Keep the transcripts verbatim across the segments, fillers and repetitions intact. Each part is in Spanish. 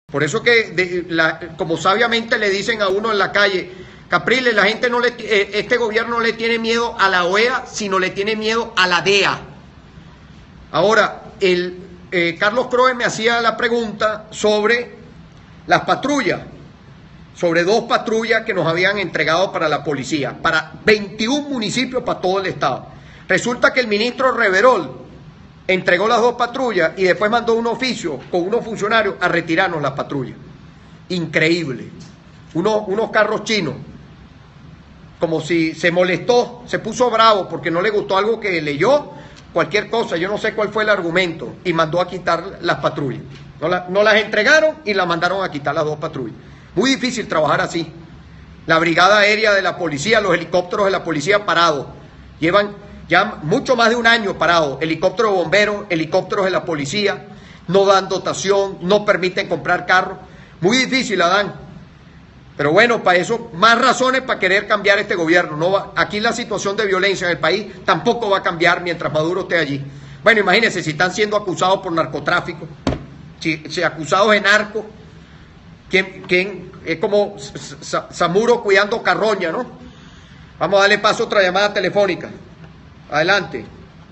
Por eso que, de, la, como sabiamente le dicen a uno en la calle, Capriles, la gente no le, eh, este gobierno no le tiene miedo a la O E A, sino le tiene miedo a la D E A. Ahora, el, eh, Carlos Crowe me hacía la pregunta sobre las patrullas, sobre dos patrullas que nos habían entregado para la policía, para veintiún municipios para todo el estado. Resulta que el ministro Reverol entregó las dos patrullas y después mandó un oficio con unos funcionarios a retirarnos las patrullas. Increíble. Unos, unos carros chinos. Como si se molestó, se puso bravo porque no le gustó algo que leyó, cualquier cosa, yo no sé cuál fue el argumento, y mandó a quitar las patrullas. No, la, no las entregaron y las mandaron a quitar las dos patrullas. Muy difícil trabajar así. La brigada aérea de la policía, los helicópteros de la policía parados. Llevan ya mucho más de un año parados. Helicópteros de bomberos, helicópteros de la policía, no dan dotación, no permiten comprar carros. Muy difícil la dan. Pero bueno, para eso, más razones para querer cambiar este gobierno. No va, aquí la situación de violencia en el país tampoco va a cambiar mientras Maduro esté allí. Bueno, imagínense, si están siendo acusados por narcotráfico, si, si acusados de narco, ¿quién, quién, es como Zamuro cuidando carroña, ¿no? Vamos a darle paso a otra llamada telefónica. Adelante.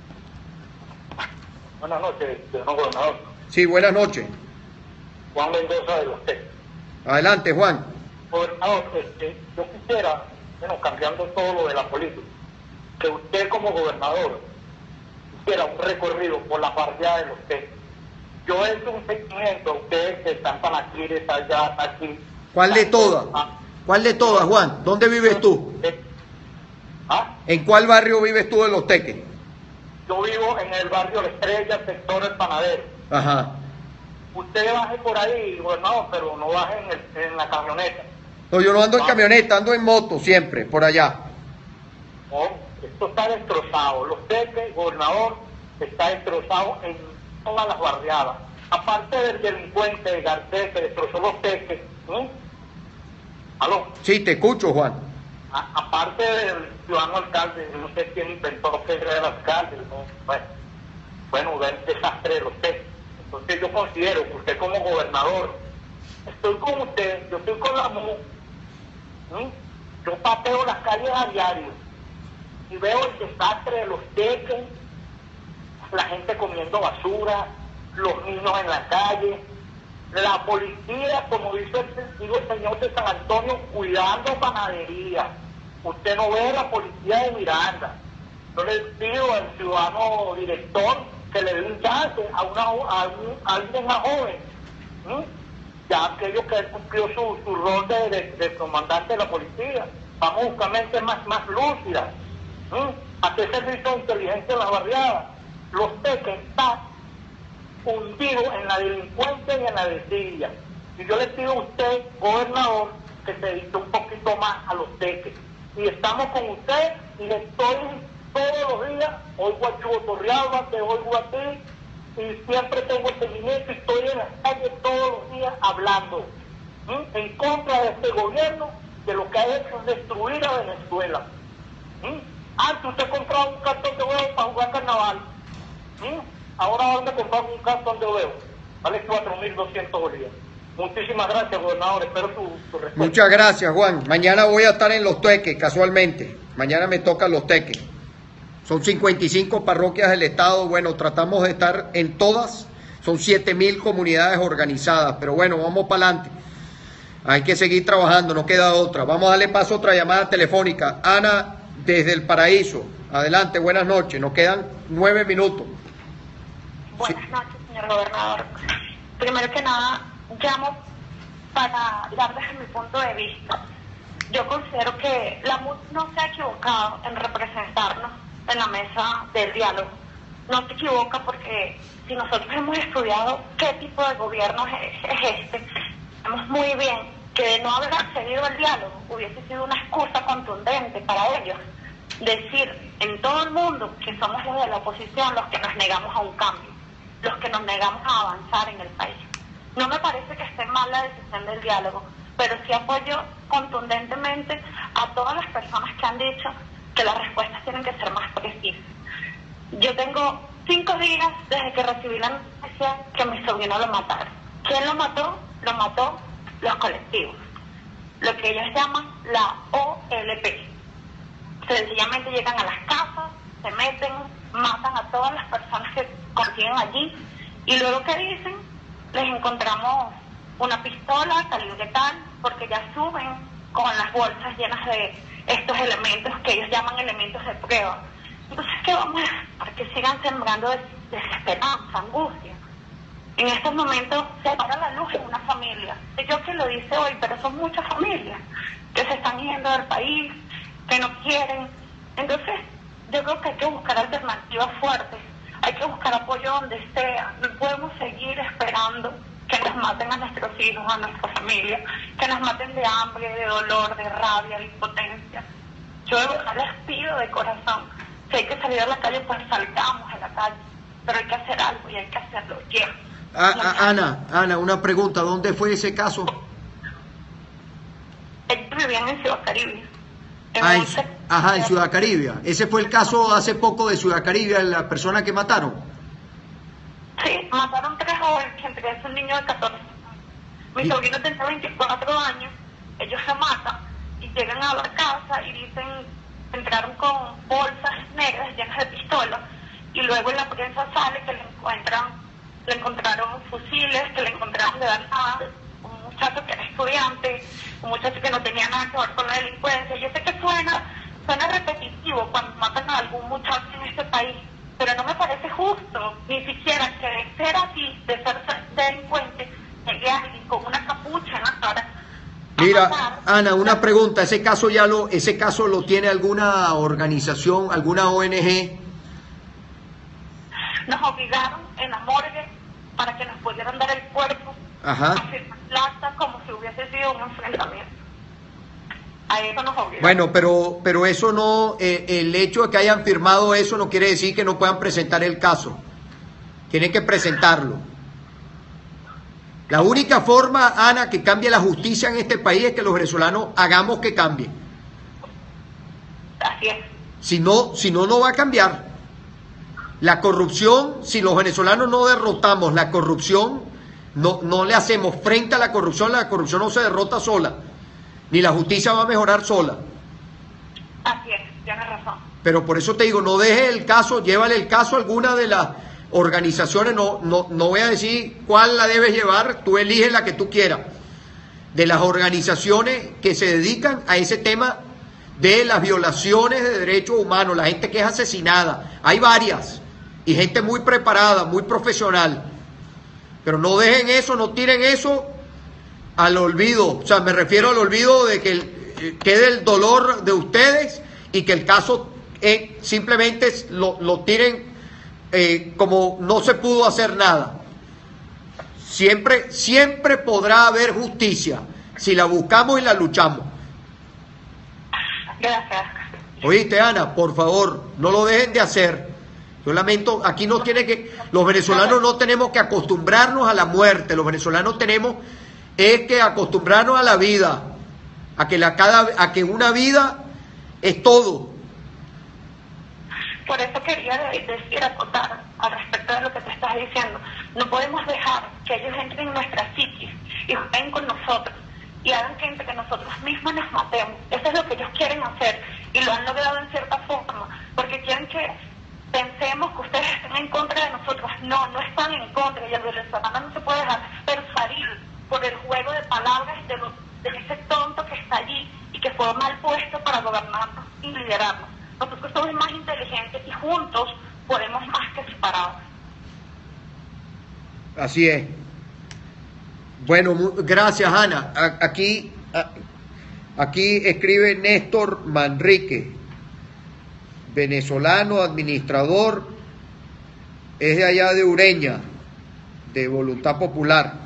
Buenas noches, señor gobernador. Sí, buenas noches. Juan Mendoza de los Teques. Adelante, Juan. Gobernador, este, yo quisiera, bueno, cambiando todo lo de la política, que usted como gobernador hiciera un recorrido por la barriada de los Teques. Yo he hecho un seguimiento a ustedes que están para aquí, están allá, aquí. ¿Cuál de todas? ¿Cuál de todas, Juan? ¿Dónde vives tú? ¿Ah? ¿En cuál barrio vives tú de Los Teques? Yo vivo en el barrio La Estrella, sector El Panadero. Ajá. Usted baje por ahí, gobernador, pero no baje en, el, en la camioneta. No, yo no ando en camioneta, ando en moto siempre, por allá. No, esto está destrozado. Los Teques, gobernador, está destrozado en todas las barriadas. Aparte del delincuente de Garcés que destrozó Los Teques. ¿Sí? ¿Aló? Sí, te escucho, Juan. A, aparte del ciudadano alcalde, no sé quién inventó que era el alcalde, ¿no? Bueno, bueno, del desastre de Los Teques. Entonces yo considero que usted como gobernador, estoy con usted, yo estoy con la M U, ¿sí? Yo pateo las calles a diario y veo el desastre de Los Teques, la gente comiendo basura, los niños en la calle, la policía, como dice el, digo, el señor de San Antonio, cuidando panadería. Usted no ve a la policía de Miranda. Yo le pido al ciudadano director que le dé un chance a, una, a, un, a alguien más joven, ¿sí? Ya aquello que él cumplió su, su rol de, de, de comandante de la policía. Vamos a buscar mentes más, más lúcidas, ¿sí? Hacer servicio de inteligencia en las barriadas. Los Teques están hundidos en la delincuencia y en la desidia. Y yo le pido a usted, gobernador, que se dedique un poquito más a Los Teques. Y estamos con usted y estoy todos los días, oigo a Chugo Torrealba, te oigo a ti, y siempre tengo el seguimiento y estoy en las calles todos los días hablando, ¿sí? En contra de este gobierno, que lo que ha hecho es destruir a Venezuela. ¿Sí? Antes usted compraba un cartón de huevo para jugar carnaval, ¿sí? Ahora van a comprar un cartón de huevo, vale cuatro mil doscientos bolívares. Muchísimas gracias, gobernador, espero su, su respuesta. Muchas gracias, Juan. Mañana voy a estar en Los Teques, casualmente. Mañana me toca Los Teques. Son cincuenta y cinco parroquias del estado. Bueno, tratamos de estar en todas. Son siete mil comunidades organizadas. Pero bueno, vamos para adelante. Hay que seguir trabajando, no queda otra. Vamos a darle paso a otra llamada telefónica. Ana, desde El Paraíso. Adelante, buenas noches. Nos quedan nueve minutos. Buenas sí. noches, señor gobernador. Primero que nada, llamo para dar desde mi punto de vista. Yo considero que la M U no se ha equivocado en representarnos en la mesa del diálogo. No se equivoca porque si nosotros hemos estudiado qué tipo de gobierno es, es este, sabemos muy bien que de no haber accedido al diálogo hubiese sido una excusa contundente para ellos. Decir en todo el mundo que somos los de la oposición los que nos negamos a un cambio, los que nos negamos a avanzar en el país. No me parece que esté mal la decisión del diálogo, pero sí apoyo contundentemente a todas las personas que han dicho que las respuestas tienen que ser más precisas. Yo tengo cinco días desde que recibí la noticia que mi sobrino lo mataron. ¿Quién lo mató? lo mató los colectivos, lo que ellos llaman la O L P. Sencillamente llegan a las casas, se meten, matan a todas las personas que consiguen allí, y luego que dicen, les encontramos una pistola, calibre tal, porque ya suben con las bolsas llenas de estos elementos que ellos llaman elementos de prueba. Entonces, ¿qué vamos a hacer? Para que sigan sembrando des desesperanza, angustia. En estos momentos se apaga la luz en una familia. Sé yo que lo dice hoy, pero son muchas familias que se están yendo del país, que no quieren. Entonces, yo creo que hay que buscar alternativas fuertes. Hay que buscar apoyo donde sea. No podemos seguir esperando que nos maten a nuestros hijos, a nuestra familia, que nos maten de hambre, de dolor, de rabia, de impotencia. Yo de verdad les pido de corazón, si hay que salir a la calle, pues salgamos a la calle, pero hay que hacer algo y hay que hacerlo ya. Ah, ah, Ana, Ana, una pregunta, ¿dónde fue ese caso? Ellos vivían en Ciudad Caribe. En ah, en, once... ajá, en Ciudad Caribe. ¿Ese fue el caso hace poco de Ciudad Caribe, la persona que mataron? Sí, mataron tres jóvenes, entre ellos un niño de catorce años. Mi ¿Y? sobrino tenía veinticuatro años, ellos se matan y llegan a la casa y dicen, entraron con bolsas negras llenas de pistolas, y luego en la prensa sale que le encuentran, le encontraron fusiles, que le encontraron de verdad, un muchacho que era estudiante, un muchacho que no tenía nada que ver con la delincuencia. Yo sé que suena, suena repetitivo cuando matan a algún muchacho en este país, pero no me parece justo, ni siquiera que de ser así, de ser delincuente, llegue alguien con una capucha en la cara. Mira, Ana, una pregunta, ¿ese caso ya lo, ese caso lo tiene alguna organización, alguna O N G? Nos obligaron en la morgue para que nos pudieran dar el cuerpo, Ajá. a firmar el acta como si hubiese sido un enfrentamiento. A eso nos obligaron. Bueno, pero, pero eso no, eh, el hecho de que hayan firmado eso no quiere decir que no puedan presentar el caso. Tienen que presentarlo. La única forma, Ana, que cambie la justicia en este país es que los venezolanos hagamos que cambie. Así es. Si no, si no, no va a cambiar. La corrupción, si los venezolanos no derrotamos la corrupción, no, no le hacemos frente a la corrupción, la corrupción no se derrota sola, ni la justicia va a mejorar sola. Así es, tienes razón. Pero por eso te digo, no dejes el caso, llévale el caso a alguna de las organizaciones, no, no, no voy a decir cuál la debes llevar, tú eliges la que tú quieras, de las organizaciones que se dedican a ese tema de las violaciones de derechos humanos, la gente que es asesinada, hay varias, y gente muy preparada, muy profesional, pero no dejen eso, no tiren eso al olvido, o sea, me refiero al olvido de que el, quede el dolor de ustedes y que el caso eh, simplemente lo, lo tiren eh, como no se pudo hacer nada. Siempre, siempre podrá haber justicia si la buscamos y la luchamos. Gracias. Oíste, Ana, por favor, no lo dejen de hacer. Yo lamento, aquí no tiene que, los venezolanos no tenemos que acostumbrarnos a la muerte, los venezolanos tenemos es que acostumbrarnos a la vida, a que la cada, a que una vida es todo. Por eso quería decir, acotar al respecto de lo que te estás diciendo. No podemos dejar que ellos entren en nuestra psiquis y jueguen con nosotros y hagan que entre nosotros mismos nos matemos. Eso es lo que ellos quieren hacer y lo han logrado en cierta forma, porque quieren que pensemos que ustedes están en contra de nosotros. No, no están en contra, y el venezolano no se puede dejar persuadir por el juego de palabras de, los, de ese tonto que está allí y que fue mal puesto para gobernarnos y liderarnos. Nosotros somos más inteligentes y juntos podemos más que separados. Así es. Bueno, gracias, Ana. Aquí, aquí escribe Néstor Manrique, venezolano, administrador, es de allá de Ureña, de Voluntad Popular.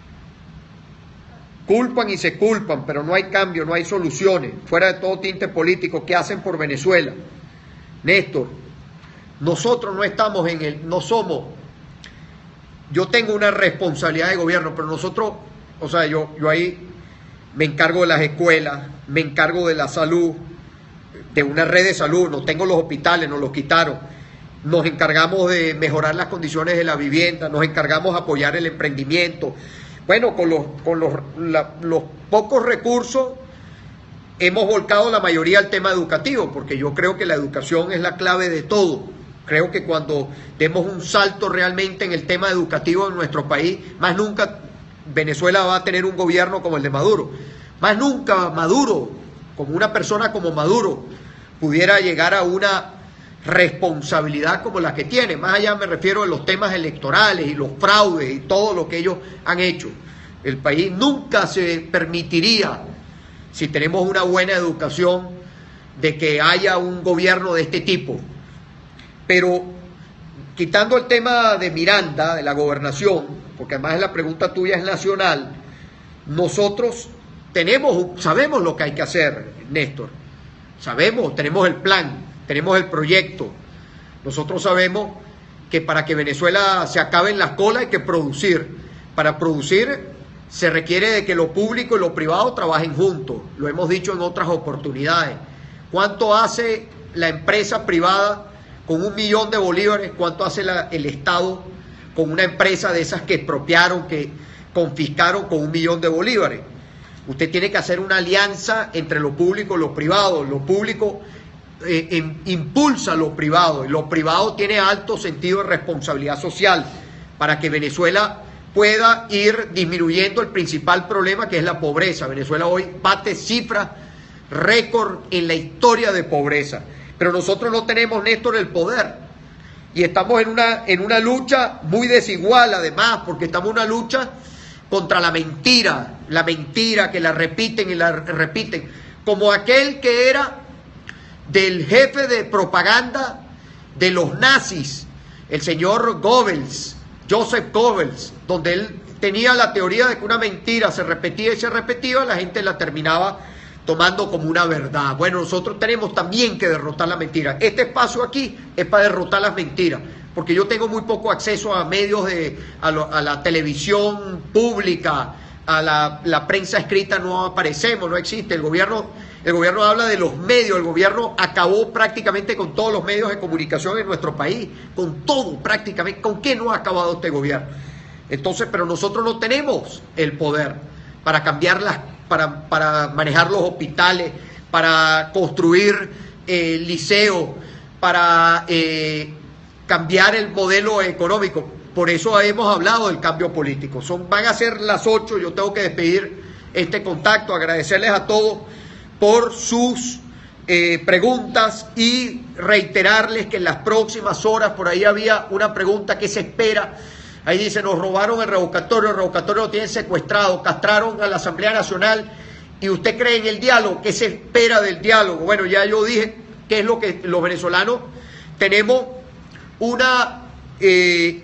Culpan y se culpan, pero no hay cambio, no hay soluciones, fuera de todo tinte político. ¿Qué hacen por Venezuela? Néstor, nosotros no estamos en el, no somos, yo tengo una responsabilidad de gobierno, pero nosotros, o sea, yo, yo ahí me encargo de las escuelas, me encargo de la salud, de una red de salud, no tengo los hospitales, nos los quitaron, nos encargamos de mejorar las condiciones de la vivienda, nos encargamos de apoyar el emprendimiento. Bueno, con los, con los, la, los pocos recursos hemos volcado la mayoría al tema educativo, porque yo creo que la educación es la clave de todo. Creo que cuando demos un salto realmente en el tema educativo en nuestro país, más nunca Venezuela va a tener un gobierno como el de Maduro. Más nunca Maduro, como una persona como Maduro, pudiera llegar a una responsabilidad como la que tiene. Más allá me refiero a los temas electorales y los fraudes y todo lo que ellos han hecho. El país nunca se permitiría, si tenemos una buena educación, de que haya un gobierno de este tipo. Pero quitando el tema de Miranda, de la gobernación, porque además la pregunta tuya es nacional, nosotros tenemos, sabemos lo que hay que hacer, Néstor. Sabemos, tenemos el plan, tenemos el proyecto. Nosotros sabemos que para que Venezuela se acabe en las colas hay que producir. Para producir se requiere de que lo público y lo privado trabajen juntos. Lo hemos dicho en otras oportunidades. ¿Cuánto hace la empresa privada con un millón de bolívares? ¿Cuánto hace la, el Estado con una empresa de esas que expropiaron, que confiscaron con un millón de bolívares? Usted tiene que hacer una alianza entre lo público y lo privado. Lo público eh, en, impulsa lo privado y lo privado tiene alto sentido de responsabilidad social para que Venezuela pueda ir disminuyendo el principal problema, que es la pobreza. Venezuela hoy bate cifras récord en la historia de pobreza, pero nosotros no tenemos, Néstor, el poder y estamos en una, en una lucha muy desigual, además, porque estamos en una lucha contra la mentira, la mentira que la repiten y la repiten, como aquel que era del jefe de propaganda de los nazis, el señor Goebbels, Joseph Goebbels, donde él tenía la teoría de que una mentira se repetía y se repetía, la gente la terminaba tomando como una verdad. Bueno, nosotros tenemos también que derrotar la mentira. Este espacio aquí es para derrotar las mentiras, porque yo tengo muy poco acceso a medios, de, a, lo, a la televisión pública, a la, la prensa escrita no aparecemos, no existe. El gobierno, el gobierno habla de los medios, el gobierno acabó prácticamente con todos los medios de comunicación en nuestro país, con todo prácticamente. ¿Con qué no ha acabado este gobierno? Entonces, pero nosotros no tenemos el poder para cambiar las, para, para manejar los hospitales, para construir eh, liceos, para eh, cambiar el modelo económico. Por eso hemos hablado del cambio político. Son, van a ser las ocho, yo tengo que despedir este contacto, agradecerles a todos por sus eh, preguntas y reiterarles que en las próximas horas, por ahí había una pregunta que se espera. Ahí dice, nos robaron el revocatorio, el revocatorio lo tienen secuestrado, castraron a la Asamblea Nacional y usted cree en el diálogo. ¿Qué se espera del diálogo? Bueno, ya yo dije qué es lo que los venezolanos tenemos una... Eh,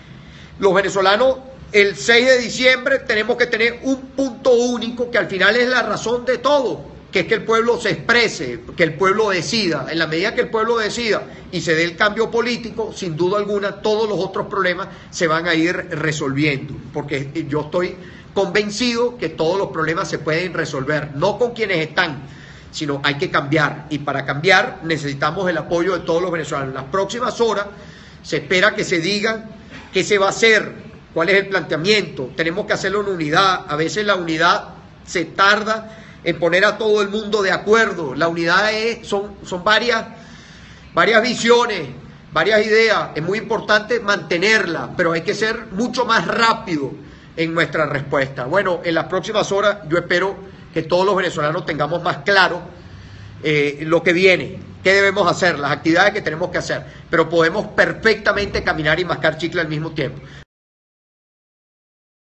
los venezolanos el seis de diciembre tenemos que tener un punto único que al final es la razón de todo, que es que el pueblo se exprese, que el pueblo decida. En la medida que el pueblo decida y se dé el cambio político, sin duda alguna todos los otros problemas se van a ir resolviendo, porque yo estoy convencido que todos los problemas se pueden resolver, no con quienes están, sino hay que cambiar, y para cambiar necesitamos el apoyo de todos los venezolanos. En las próximas horas se espera que se digan qué se va a hacer, cuál es el planteamiento. Tenemos que hacerlo en unidad. A veces la unidad se tarda en poner a todo el mundo de acuerdo. La unidad es, son, son varias, varias visiones, varias ideas. Es muy importante mantenerla, pero hay que ser mucho más rápido en nuestra respuesta. Bueno, en las próximas horas yo espero que todos los venezolanos tengamos más claro eh, lo que viene, qué debemos hacer, las actividades que tenemos que hacer, pero podemos perfectamente caminar y mascar chicle al mismo tiempo.